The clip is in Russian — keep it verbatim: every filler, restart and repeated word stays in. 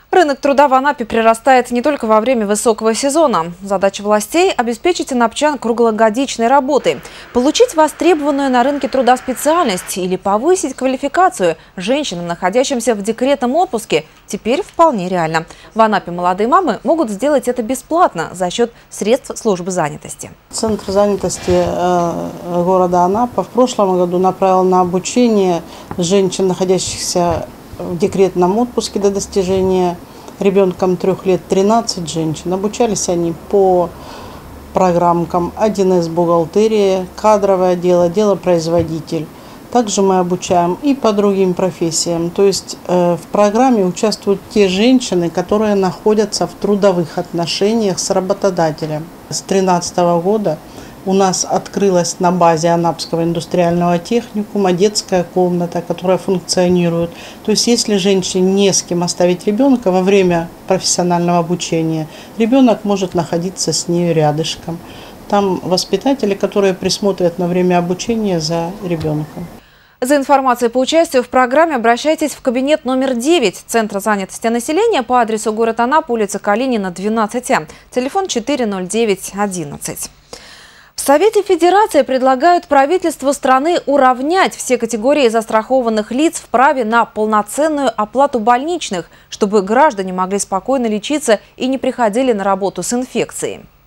Рынок труда в Анапе прирастает не только во время высокого сезона. Задача властей – обеспечить анапчан круглогодичной работой, получить востребованную на рынке труда специальность или повысить квалификацию женщинам, находящимся в декретном отпуске, теперь вполне реально. В Анапе молодые мамы могут сделать это бесплатно за счет средств службы занятости. Центр занятости города Анапа в прошлом году направил на обучение женщин, находящихся в декретном отпуске до достижения ребенком трех лет, тринадцать женщин. Обучались они по программкам один эс бухгалтерия, кадровое дело, делопроизводитель. Также мы обучаем и по другим профессиям. То есть э, в программе участвуют те женщины, которые находятся в трудовых отношениях с работодателем. С две тысячи тринадцатого года у нас открылась на базе Анапского индустриального техникума детская комната, которая функционирует. То есть если женщине не с кем оставить ребенка во время профессионального обучения, ребенок может находиться с нею рядышком. Там воспитатели, которые присмотрят на время обучения за ребенком. За информацией по участию в программе обращайтесь в кабинет номер девять Центра занятости населения по адресу город Анапа, улица Калинина, двенадцать А, телефон четыре ноль девять одиннадцать. В Совете Федерации предлагают правительству страны уравнять все категории застрахованных лиц в праве на полноценную оплату больничных, чтобы граждане могли спокойно лечиться и не приходили на работу с инфекцией.